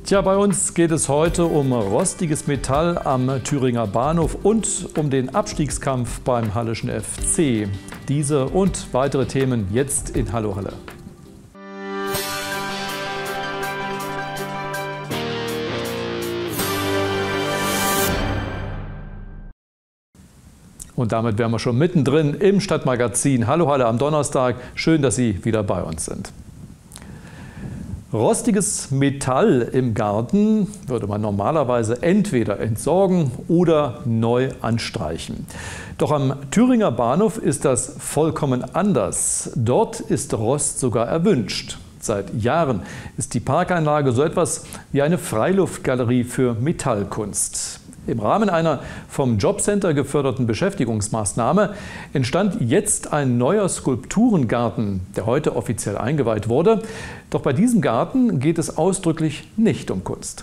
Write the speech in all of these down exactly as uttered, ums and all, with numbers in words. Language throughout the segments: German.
Tja, bei uns geht es heute um rostiges Metall am Thüringer Bahnhof und um den Abstiegskampf beim Halleschen F C. Diese und weitere Themen jetzt in Hallo Halle. Und damit wären wir schon mittendrin im Stadtmagazin Hallo Halle am Donnerstag. Schön, dass Sie wieder bei uns sind. Rostiges Metall im Garten würde man normalerweise entweder entsorgen oder neu anstreichen. Doch am Thüringer Bahnhof ist das vollkommen anders. Dort ist Rost sogar erwünscht. Seit Jahren ist die Parkanlage so etwas wie eine Freiluftgalerie für Metallkunst. Im Rahmen einer vom Jobcenter geförderten Beschäftigungsmaßnahme entstand jetzt ein neuer Skulpturengarten, der heute offiziell eingeweiht wurde. Doch bei diesem Garten geht es ausdrücklich nicht um Kunst.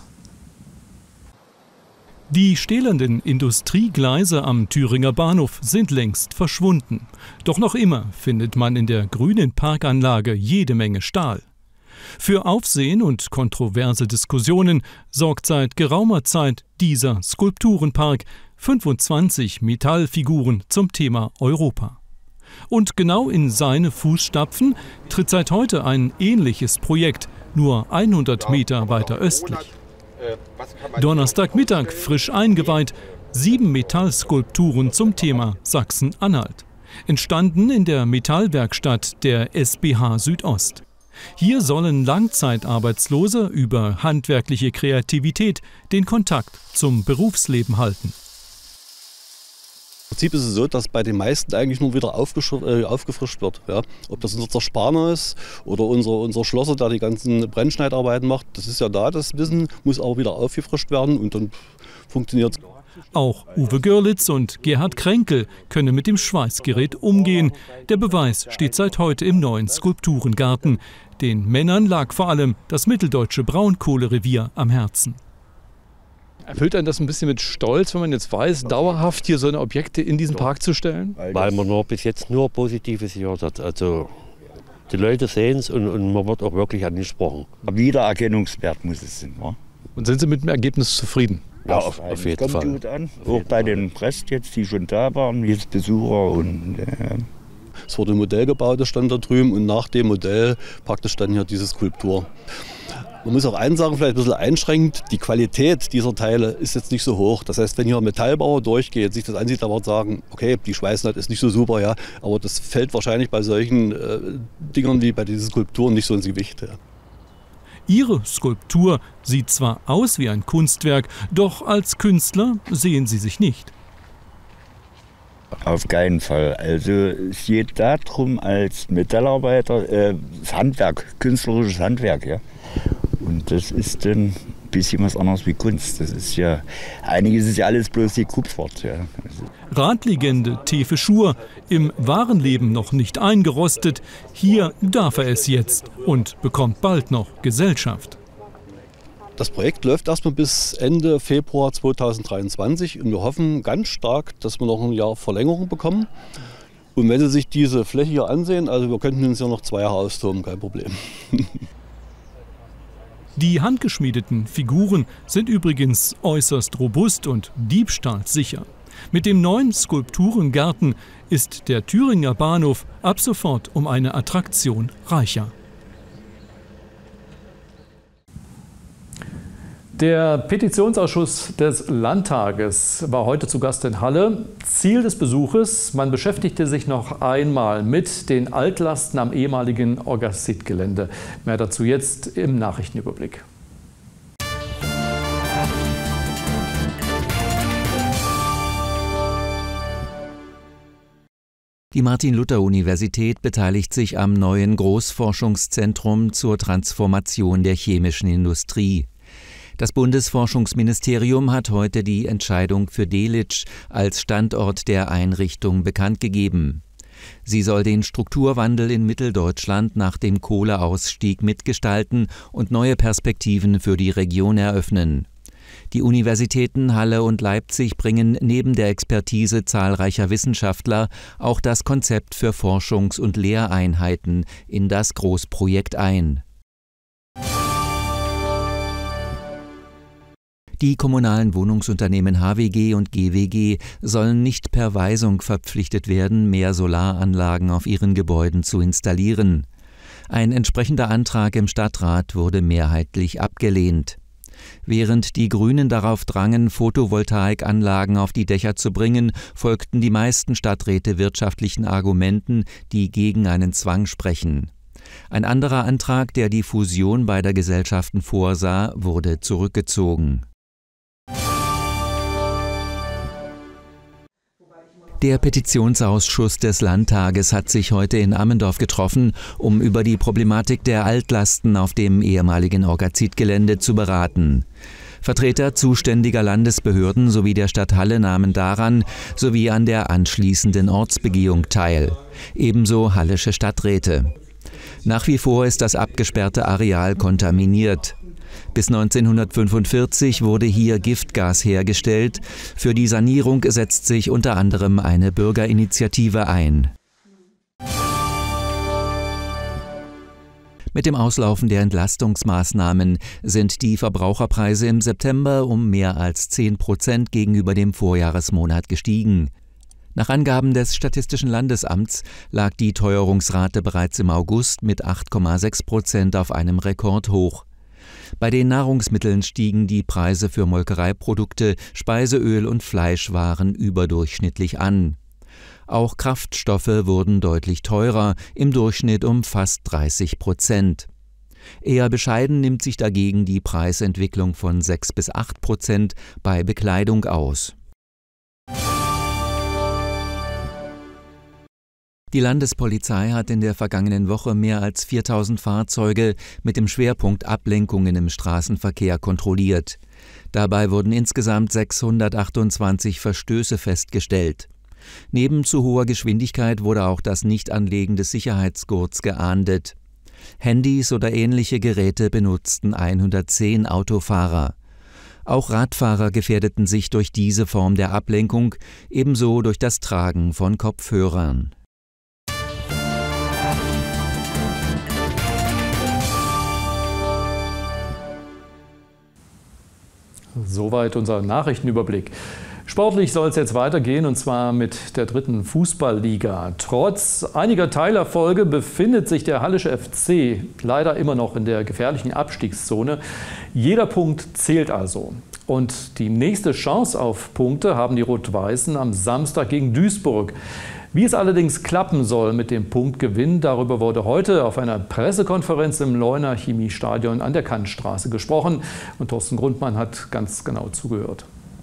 Die stählernen Industriegleise am Thüringer Bahnhof sind längst verschwunden. Doch noch immer findet man in der grünen Parkanlage jede Menge Stahl. Für Aufsehen und kontroverse Diskussionen sorgt seit geraumer Zeit dieser Skulpturenpark, fünfundzwanzig Metallfiguren zum Thema Europa. Und genau in seine Fußstapfen tritt seit heute ein ähnliches Projekt, nur hundert Meter weiter östlich. Donnerstagmittag frisch eingeweiht, sieben Metallskulpturen zum Thema Sachsen-Anhalt. Entstanden in der Metallwerkstatt der S B H Südost. Hier sollen Langzeitarbeitslose über handwerkliche Kreativität den Kontakt zum Berufsleben halten. Im Prinzip ist es so, dass bei den meisten eigentlich nur wieder äh, aufgefrischt wird. Ja. Ob das unser Zerspaner ist oder unser, unser Schlosser, der die ganzen Brennschneidarbeiten macht, das ist ja da, das Wissen, muss auch wieder aufgefrischt werden und dann funktioniert es. Auch Uwe Görlitz und Gerhard Kränkel können mit dem Schweißgerät umgehen. Der Beweis steht seit heute im neuen Skulpturengarten. Den Männern lag vor allem das mitteldeutsche Braunkohlerevier am Herzen. Erfüllt einen das ein bisschen mit Stolz, wenn man jetzt weiß, dauerhaft hier so eine Objekte in diesen Park zu stellen? Weil man nur bis jetzt nur Positives gehört hat. Also die Leute sehen es und, und man wird auch wirklich angesprochen. Wiedererkennungswert muss es sein. Ja? Und sind Sie mit dem Ergebnis zufrieden? Ja, auf, auf jeden Fall. Kommt gut an. Auch bei den Rest jetzt, die schon da waren, jetzt Besucher. Und, äh es wurde ein Modell gebaut, das stand da drüben, und nach dem Modell praktisch dann hier diese Skulptur. Man muss auch eins sagen, vielleicht ein bisschen einschränkend, die Qualität dieser Teile ist jetzt nicht so hoch. Das heißt, wenn hier ein Metallbauer durchgeht, sich das ansieht, dann wird sagen, okay, die Schweißnaht ist nicht so super, ja, aber das fällt wahrscheinlich bei solchen äh, Dingern wie bei diesen Skulpturen nicht so ins Gewicht. Ja. Ihre Skulptur sieht zwar aus wie ein Kunstwerk, doch als Künstler sehen Sie sich nicht. Auf keinen Fall. Also es geht darum, als Metallarbeiter, äh, das Handwerk, künstlerisches Handwerk. Ja. Und das ist dann ein bisschen was anderes wie Kunst. Das ist ja, einiges ist ja alles bloß gekupfert. Ja. Radlegende Tefe Schur, im wahren Leben noch nicht eingerostet. Hier darf er es jetzt und bekommt bald noch Gesellschaft. Das Projekt läuft erstmal bis Ende Februar zweitausenddreiundzwanzig und wir hoffen ganz stark, dass wir noch ein Jahr Verlängerung bekommen. Und wenn Sie sich diese Fläche hier ansehen, also wir könnten uns ja noch zwei Jahre austoben, kein Problem. Die handgeschmiedeten Figuren sind übrigens äußerst robust und diebstahlsicher. Mit dem neuen Skulpturengarten ist der Thüringer Bahnhof ab sofort um eine Attraktion reicher. Der Petitionsausschuss des Landtages war heute zu Gast in Halle. Ziel des Besuches: Man beschäftigte sich noch einmal mit den Altlasten am ehemaligen Orgasit-Gelände. Mehr dazu jetzt im Nachrichtenüberblick. Die Martin-Luther-Universität beteiligt sich am neuen Großforschungszentrum zur Transformation der chemischen Industrie. Das Bundesforschungsministerium hat heute die Entscheidung für Delitzsch als Standort der Einrichtung bekannt gegeben. Sie soll den Strukturwandel in Mitteldeutschland nach dem Kohleausstieg mitgestalten und neue Perspektiven für die Region eröffnen. Die Universitäten Halle und Leipzig bringen neben der Expertise zahlreicher Wissenschaftler auch das Konzept für Forschungs- und Lehreinheiten in das Großprojekt ein. Die kommunalen Wohnungsunternehmen H W G und G W G sollen nicht per Weisung verpflichtet werden, mehr Solaranlagen auf ihren Gebäuden zu installieren. Ein entsprechender Antrag im Stadtrat wurde mehrheitlich abgelehnt. Während die Grünen darauf drangen, Photovoltaikanlagen auf die Dächer zu bringen, folgten die meisten Stadträte wirtschaftlichen Argumenten, die gegen einen Zwang sprechen. Ein anderer Antrag, der die Fusion beider Gesellschaften vorsah, wurde zurückgezogen. Der Petitionsausschuss des Landtages hat sich heute in Ammendorf getroffen, um über die Problematik der Altlasten auf dem ehemaligen Orgazid-Gelände zu beraten. Vertreter zuständiger Landesbehörden sowie der Stadt Halle nahmen daran sowie an der anschließenden Ortsbegehung teil. Ebenso hallische Stadträte. Nach wie vor ist das abgesperrte Areal kontaminiert. Bis neunzehnhundertfünfundvierzig wurde hier Giftgas hergestellt. Für die Sanierung setzt sich unter anderem eine Bürgerinitiative ein. Mit dem Auslaufen der Entlastungsmaßnahmen sind die Verbraucherpreise im September um mehr als zehn Prozent gegenüber dem Vorjahresmonat gestiegen. Nach Angaben des Statistischen Landesamts lag die Teuerungsrate bereits im August mit acht Komma sechs Prozent auf einem Rekordhoch. Bei den Nahrungsmitteln stiegen die Preise für Molkereiprodukte, Speiseöl und Fleischwaren überdurchschnittlich an. Auch Kraftstoffe wurden deutlich teurer, im Durchschnitt um fast dreißig Prozent. Eher bescheiden nimmt sich dagegen die Preisentwicklung von sechs bis acht Prozent bei Bekleidung aus. Die Landespolizei hat in der vergangenen Woche mehr als viertausend Fahrzeuge mit dem Schwerpunkt Ablenkungen im Straßenverkehr kontrolliert. Dabei wurden insgesamt sechshundertachtundzwanzig Verstöße festgestellt. Neben zu hoher Geschwindigkeit wurde auch das Nichtanlegen des Sicherheitsgurts geahndet. Handys oder ähnliche Geräte benutzten hundertzehn Autofahrer. Auch Radfahrer gefährdeten sich durch diese Form der Ablenkung, ebenso durch das Tragen von Kopfhörern. Soweit unser Nachrichtenüberblick. Sportlich soll es jetzt weitergehen, und zwar mit der dritten Fußballliga. Trotz einiger Teilerfolge befindet sich der Hallische F C leider immer noch in der gefährlichen Abstiegszone. Jeder Punkt zählt also. Und die nächste Chance auf Punkte haben die Rot-Weißen am Samstag gegen Duisburg. Wie es allerdings klappen soll mit dem Punktgewinn, darüber wurde heute auf einer Pressekonferenz im Leuner Chemiestadion an der Kantstraße gesprochen. Und Thorsten Grundmann hat ganz genau zugehört.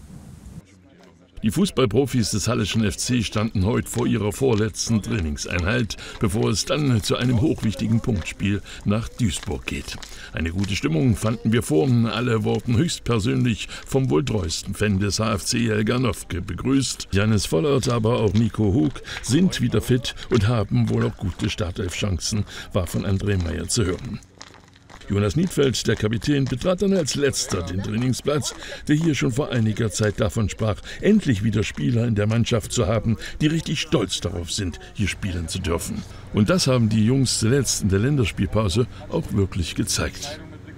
Die Fußballprofis des Hallischen F C standen heute vor ihrer vorletzten Trainingseinheit, bevor es dann zu einem hochwichtigen Punktspiel nach Duisburg geht. Eine gute Stimmung fanden wir vor. Alle wurden höchstpersönlich vom wohl treuesten Fan des H F C Helga Nowke begrüßt. Jannis Vollert, aber auch Nico Hug sind wieder fit und haben wohl auch gute Startelf-Chancen, war von André Meyer zu hören. Jonas Niedfeld, der Kapitän, betrat dann als letzter den Trainingsplatz, der hier schon vor einiger Zeit davon sprach, endlich wieder Spieler in der Mannschaft zu haben, die richtig stolz darauf sind, hier spielen zu dürfen. Und das haben die Jungs zuletzt in der Länderspielpause auch wirklich gezeigt.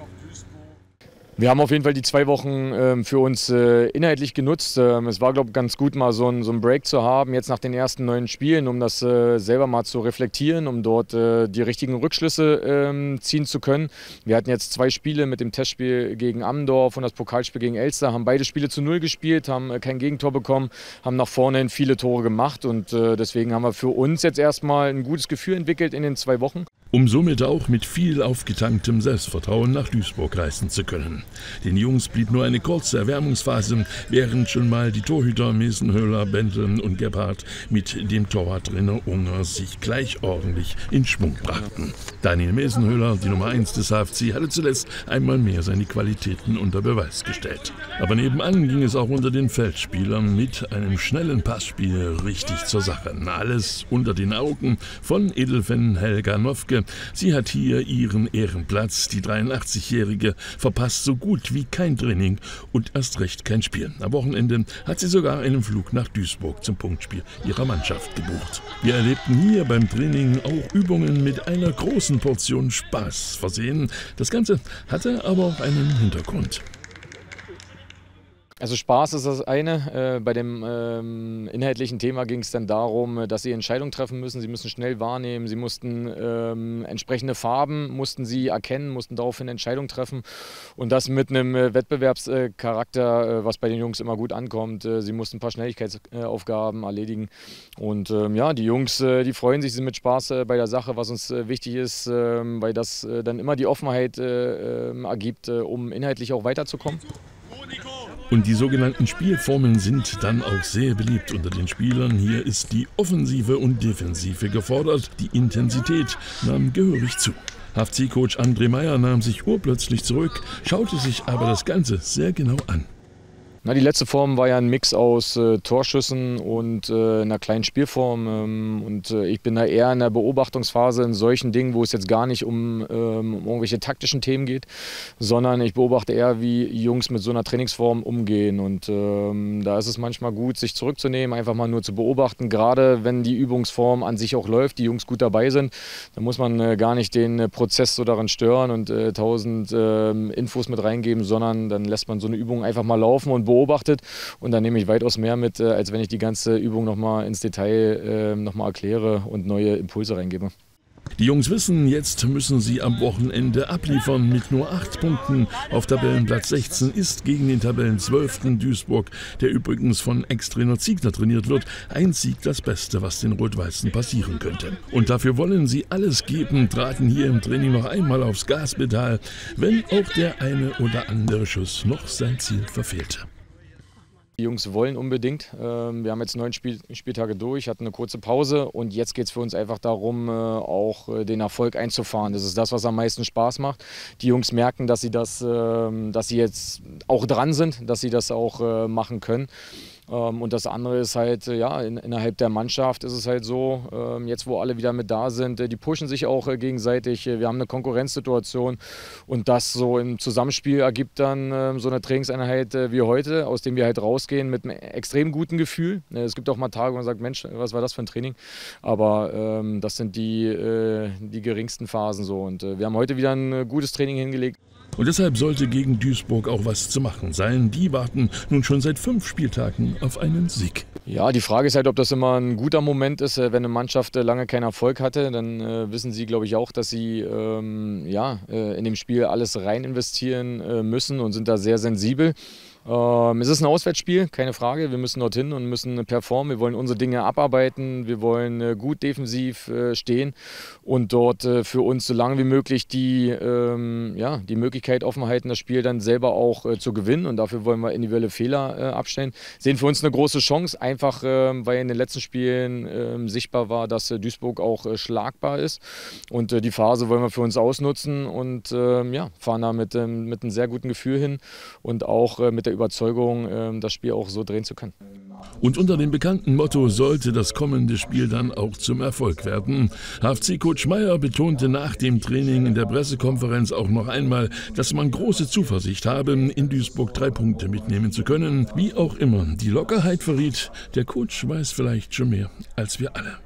Wir haben auf jeden Fall die zwei Wochen äh, für uns äh, inhaltlich genutzt. Ähm, es war, glaube ich, ganz gut, mal so einen so Break zu haben, jetzt nach den ersten neun Spielen, um das äh, selber mal zu reflektieren, um dort äh, die richtigen Rückschlüsse äh, ziehen zu können. Wir hatten jetzt zwei Spiele mit dem Testspiel gegen Ammendorf und das Pokalspiel gegen Elster, haben beide Spiele zu null gespielt, haben äh, kein Gegentor bekommen, haben nach vorne hin viele Tore gemacht und äh, deswegen haben wir für uns jetzt erstmal ein gutes Gefühl entwickelt in den zwei Wochen. Um somit auch mit viel aufgetanktem Selbstvertrauen nach Duisburg reisen zu können. Den Jungs blieb nur eine kurze Erwärmungsphase, während schon mal die Torhüter Mesenhöhler, Bendel und Gebhardt mit dem Torwarttrainer Unger sich gleich ordentlich in Schwung brachten. Daniel Mesenhöhler, die Nummer eins des H F C, hatte zuletzt einmal mehr seine Qualitäten unter Beweis gestellt. Aber nebenan ging es auch unter den Feldspielern mit einem schnellen Passspiel richtig zur Sache. Alles unter den Augen von Edelfan Helga Nowke. Sie hat hier ihren Ehrenplatz. Die dreiundachtzig-Jährige verpasst so gut wie kein Training und erst recht kein Spiel. Am Wochenende hat sie sogar einen Flug nach Duisburg zum Punktspiel ihrer Mannschaft gebucht. Wir erlebten hier beim Training auch Übungen mit einer großen Portion Spaß versehen. Das Ganze hatte aber auch einen Hintergrund. Also Spaß ist das eine. Äh, bei dem ähm, inhaltlichen Thema ging es dann darum, dass sie Entscheidungen treffen müssen. Sie müssen schnell wahrnehmen. Sie mussten ähm, entsprechende Farben mussten sie erkennen, mussten daraufhin Entscheidungen treffen. Und das mit einem äh, Wettbewerbscharakter, äh, was bei den Jungs immer gut ankommt. Äh, sie mussten ein paar Schnelligkeitsaufgaben äh, erledigen. Und ähm, ja, die Jungs, äh, die freuen sich, sind mit Spaß äh, bei der Sache, was uns äh, wichtig ist, äh, weil das äh, dann immer die Offenheit äh, äh, ergibt, äh, um inhaltlich auch weiterzukommen. Und die sogenannten Spielformen sind dann auch sehr beliebt unter den Spielern. Hier ist die Offensive und Defensive gefordert. Die Intensität nahm gehörig zu. H F C-Coach André Meyer nahm sich urplötzlich zurück, schaute sich aber das Ganze sehr genau an. Na, die letzte Form war ja ein Mix aus äh, Torschüssen und äh, einer kleinen Spielform. Ähm, und äh, ich bin da eher in der Beobachtungsphase in solchen Dingen, wo es jetzt gar nicht um, ähm, um irgendwelche taktischen Themen geht, sondern ich beobachte eher, wie Jungs mit so einer Trainingsform umgehen. Und ähm, da ist es manchmal gut, sich zurückzunehmen, einfach mal nur zu beobachten. Gerade wenn die Übungsform an sich auch läuft, die Jungs gut dabei sind, dann muss man äh, gar nicht den äh, Prozess so daran stören und äh, tausend äh, Infos mit reingeben, sondern dann lässt man so eine Übung einfach mal laufen und beobachten. beobachtet und dann nehme ich weitaus mehr mit, als wenn ich die ganze Übung nochmal ins Detail äh, nochmal erkläre und neue Impulse reingebe. Die Jungs wissen, jetzt müssen sie am Wochenende abliefern. Mit nur acht Punkten auf Tabellenplatz sechzehn ist gegen den Tabellenzwölften Duisburg, der übrigens von Ex-Trainer Ziegler trainiert wird, ein Sieg das Beste, was den Rot-Weißen passieren könnte. Und dafür wollen sie alles geben, traten hier im Training noch einmal aufs Gaspedal, wenn auch der eine oder andere Schuss noch sein Ziel verfehlte. Die Jungs wollen unbedingt. Wir haben jetzt neun Spiel Spieltage durch, hatten eine kurze Pause und jetzt geht es für uns einfach darum, auch den Erfolg einzufahren. Das ist das, was am meisten Spaß macht. Die Jungs merken, dass sie, das, dass sie jetzt auch dran sind, dass sie das auch machen können. Und das andere ist halt, ja, in, innerhalb der Mannschaft ist es halt so, jetzt wo alle wieder mit da sind, die pushen sich auch gegenseitig. Wir haben eine Konkurrenzsituation und das so im Zusammenspiel ergibt dann so eine Trainingseinheit wie heute, aus dem wir halt rausgehen mit einem extrem guten Gefühl. Es gibt auch mal Tage, wo man sagt, Mensch, was war das für ein Training? Aber ähm, das sind die, äh, die geringsten Phasen so. Und äh, wir haben heute wieder ein gutes Training hingelegt. Und deshalb sollte gegen Duisburg auch was zu machen sein. Die warten nun schon seit fünf Spieltagen auf einen Sieg. Ja, die Frage ist halt, ob das immer ein guter Moment ist, wenn eine Mannschaft lange keinen Erfolg hatte. Dann äh, wissen sie, glaube ich, auch, dass sie ähm, ja, äh, in dem Spiel alles rein investieren äh, müssen und sind da sehr sensibel. Ähm, es ist ein Auswärtsspiel, keine Frage. Wir müssen dorthin und müssen performen. Wir wollen unsere Dinge abarbeiten. Wir wollen äh, gut defensiv äh, stehen und dort äh, für uns so lange wie möglich die, ähm, ja, die Möglichkeit offen halten, das Spiel dann selber auch äh, zu gewinnen. Und dafür wollen wir individuelle Fehler äh, abstellen. Sehen für uns eine große Chance, einfach äh, weil in den letzten Spielen äh, sichtbar war, dass äh, Duisburg auch äh, schlagbar ist. Und äh, die Phase wollen wir für uns ausnutzen und äh, ja, fahren da mit, äh, mit einem sehr guten Gefühl hin und auch äh, mit der Überzeugung, das Spiel auch so drehen zu können. Und unter dem bekannten Motto sollte das kommende Spiel dann auch zum Erfolg werden. H F C-Coach Meyer betonte nach dem Training in der Pressekonferenz auch noch einmal, dass man große Zuversicht habe, in Duisburg drei Punkte mitnehmen zu können. Wie auch immer die Lockerheit verriet, der Coach weiß vielleicht schon mehr als wir alle.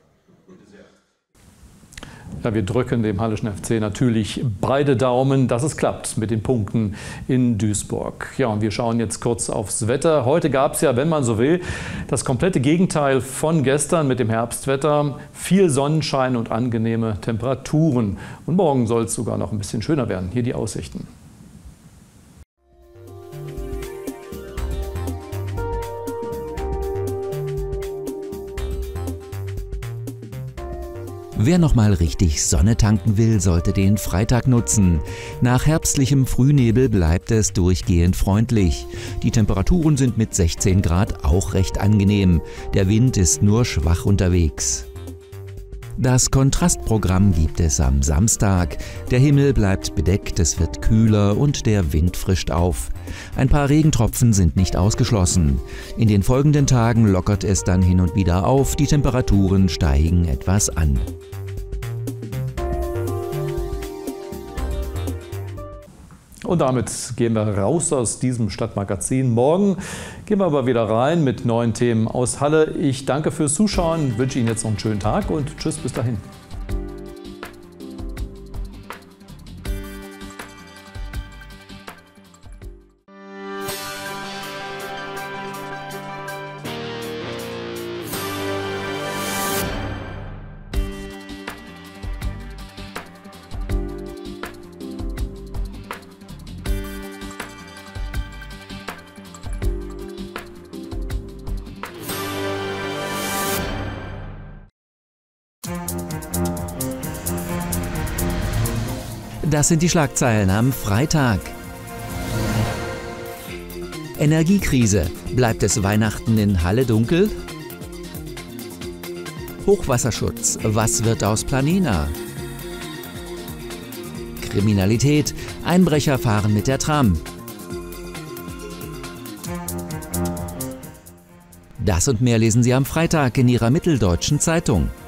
Ja, wir drücken dem Halleschen F C natürlich beide Daumen, dass es klappt mit den Punkten in Duisburg. Ja, und wir schauen jetzt kurz aufs Wetter. Heute gab es ja, wenn man so will, das komplette Gegenteil von gestern mit dem Herbstwetter. Viel Sonnenschein und angenehme Temperaturen. Und morgen soll es sogar noch ein bisschen schöner werden. Hier die Aussichten. Wer noch mal richtig Sonne tanken will, sollte den Freitag nutzen. Nach herbstlichem Frühnebel bleibt es durchgehend freundlich. Die Temperaturen sind mit sechzehn Grad auch recht angenehm. Der Wind ist nur schwach unterwegs. Das Kontrastprogramm gibt es am Samstag. Der Himmel bleibt bedeckt, es wird kühler und der Wind frischt auf. Ein paar Regentropfen sind nicht ausgeschlossen. In den folgenden Tagen lockert es dann hin und wieder auf, die Temperaturen steigen etwas an. Und damit gehen wir raus aus diesem Stadtmagazin. Morgen gehen wir aber wieder rein mit neuen Themen aus Halle. Ich danke fürs Zuschauen, wünsche Ihnen jetzt noch einen schönen Tag und tschüss, bis dahin. Das sind die Schlagzeilen am Freitag. Energiekrise. Bleibt es Weihnachten in Halle dunkel? Hochwasserschutz. Was wird aus Planina? Kriminalität. Einbrecher fahren mit der Tram. Das und mehr lesen Sie am Freitag in Ihrer Mitteldeutschen Zeitung.